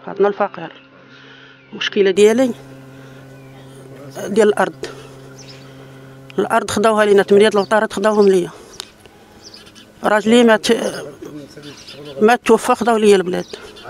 فاطمه الفقير. المشكله ديالي ديال الارض خداوها لينا 8 الوطارات خداوهم ليا. راجلي مات توفى خداو ليا البلاد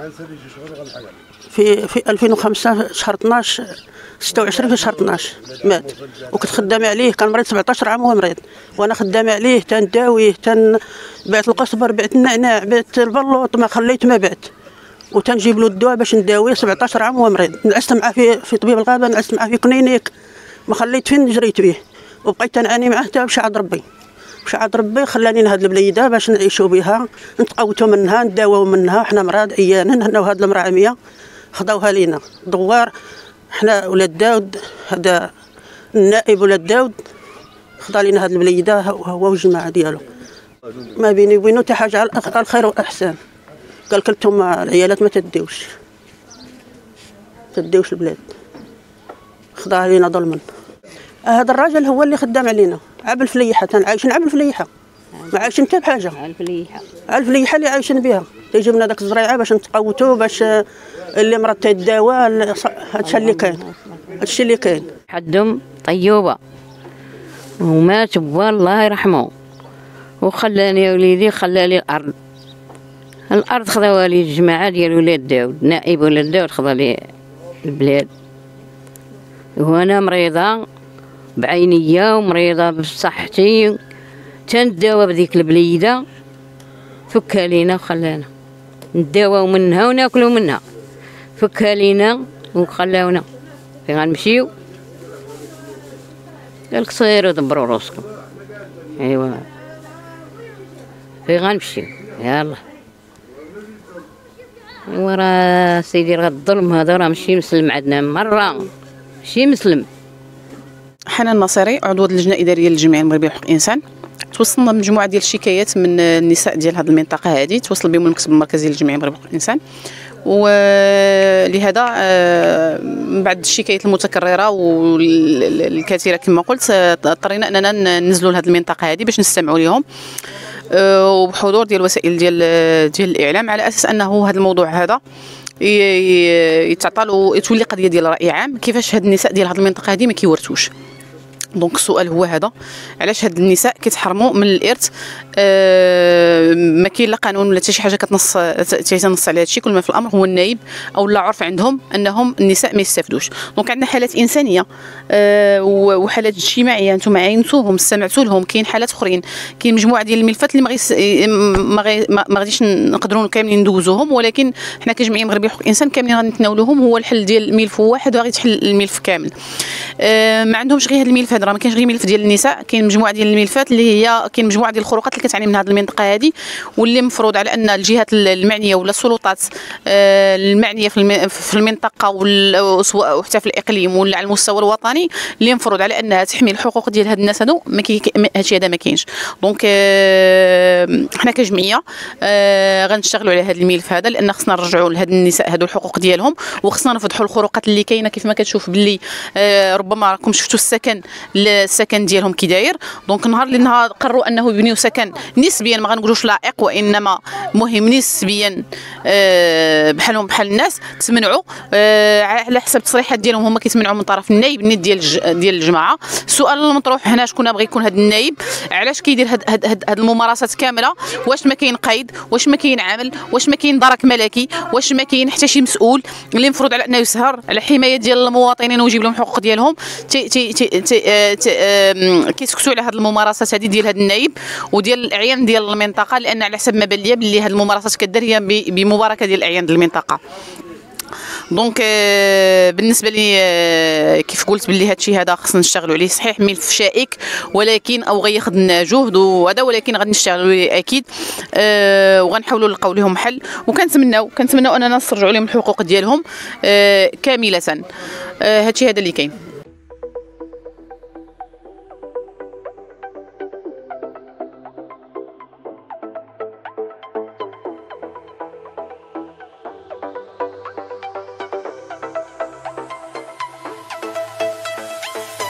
في 2005 شهر 12 26 في شهر 12 مات. وكنت خدامه عليه، كان مريض 17 عام وهو مريض، وانا خدامه عليه تنداويه بعت القصبر، بعت النعناع، بعت البلوط، ما خليت ما بعت، وتنجيب له الدواء باش نداويه 17 عام وهو مريض. نعست معاه في طبيب الغابه، نعست معاه في كنينيك، ما خليت فين جريت به، وبقيت نعاني معاه حتى مشى عند ربي. مشى عند ربي خلاني نهاد البليده باش نعيشوا بها، نتقوتوا منها، نداووا منها. حنا مراد عيانا هنا، وهاد المراه عمية خداوها لينا دوار. حنا ولاد داود، هذا النائب ولاد داود خدا لينا هاد البليده هو والجماعه ديالو. ما بيني وبينه حتى حاجه على الخير والاحسان. قال لكم العيالات ما تديوش البلاد، خداها لينا ظلما. هذا الراجل هو اللي خدام علينا، عبل فليحه، عايشين عبل فليحه، ما عايشين حتى بحاجه. الفليحه اللي عايشين بها، تيجيب لنا داك الزريعه باش نتقوتوا، باش اللي مرض تيداوى. هادشي اللي كاين. حدهم طيوبه ومات والله يرحمه، وخلاني يا وليدي، خلالي الارض خذاوها لي الجماعه ديال ولاد داود، نائب ولاد داود خذا لي البلاد. وانا مريضه بعينيا ومريضه بصحتي، تنداوى بديك البليده، فكها لينا وخلانا نداوى منها وناكلوا منها. فكها لينا وخلاونا فين غنمشيو؟ قالك صيروا دبروا راسكم. ايوا فين غنمشيو؟ يلا. ايوا راه سيدي، راه الظلم هذا راه ماشي مسلم عندنا مره، ماشي مسلم. حنان الناصري، عضو اللجنه الاداريه للجمعيه المغربيه لحقوق الانسان. توصلنا مجموعه ديال الشكايات من النساء ديال هذه المنطقه هذه، توصل بهم المكتب المركزي للجمعيه المغربيه لحقوق الانسان. ولهذا من بعد الشكايات المتكرره والكثيره كما قلت، اضطرينا اننا ننزلوا لهذه المنطقه هذه باش نستمعوا لهم، وبحضور ديال وسائل ديال الاعلام، على اساس انه هذا الموضوع هذا يتعطى له، تولي قضيه ديال راي عام. كيفاش هاد النساء ديال هذه المنطقه هذه ما كيورثوش؟ دونك السؤال هو هذا، علاش هاد النساء كيتحرموا من الارث؟ ما كاين لا قانون ولا حتى شي حاجه كتنص على هذا الشيء. كل ما في الامر هو النايب او لا عرف عندهم انهم النساء ما يستافدوش. دونك عندنا حالات انسانيه وحالات اجتماعيه، انتم عينتوهم، استمعتوا لهم. كاين حالات اخرين، كاين مجموعه ديال الملفات اللي ما غاديش نقدروا كاملين ندوزوهم، ولكن حنا كجمعيه مغربيه لحقوق الانسان كاملين غادي نتناولوهم. هو الحل ديال الملف واحد وغادي تحل الملف كامل. ما عندهمش غير هذا الملف هذا، راه ما كاينش غير ملف ديال النساء، كاين مجموعه ديال الملفات اللي هي، كاين مجموعه ديال الخروقات اللي كتعاني من هذه المنطقه هذه، واللي مفروض على ان الجهات المعنيه ولا السلطات المعنيه في المنطقه وحتى في الاقليم ولا على المستوى الوطني، اللي مفروض على انها تحمي الحقوق ديال هاد الناس هادو. هادشي هذا ما كاينش. دونك حنا كجمعيه غنشتغلوا على هذا الملف هذا، لان خصنا نرجعوا لهاد النساء هادو الحقوق ديالهم، وخصنا نفضحوا الخروقات اللي كاينه. كيف ما كتشوف باللي ربما راكم شفتوا السكن ديالهم كي داير. دونك نهار اللي قرروا انه يبنيو سكن نسبيا، ما غنقولوش لائق، وانما مهم نسبيا بحالهم بحال الناس، تمنعوا على حسب التصريحات ديالهم. هما كيتمنعوا من طرف النائب ديال الجماعه. السؤال المطروح هنا، شكون بغى يكون هذا النائب؟ علاش كيدير هاد الممارسات كامله؟ واش ما كاين قيد؟ واش ما كاين عمل؟ واش ما كاين درك ملكي؟ واش ما كاين حتى شي مسؤول اللي المفروض على انه يسهر على حمايه ديال المواطنين ويجيب لهم حقوق ديالهم؟ كيسكتوا على هذه الممارسات هذه ديال هذا النائب وديال الاعيان ديال المنطقه، لان على حسب ما بان ليا باللي هذه الممارسات كدار هي بمباركه ديال الاعيان ديال المنطقه. دونك بالنسبه لي كيف قلت باللي هذا الشيء هذا خصنا نشتغلوا عليه. صحيح ملف شائك، ولكن او غياخذ لنا جهد وهذا، ولكن غادي نشتغلوا عليه اكيد، وغنحاولوا نلقاو لهم حل. وكنتمناو اننا نسترجعوا لهم الحقوق ديالهم كامله. هذا الشيء هذا اللي كاين.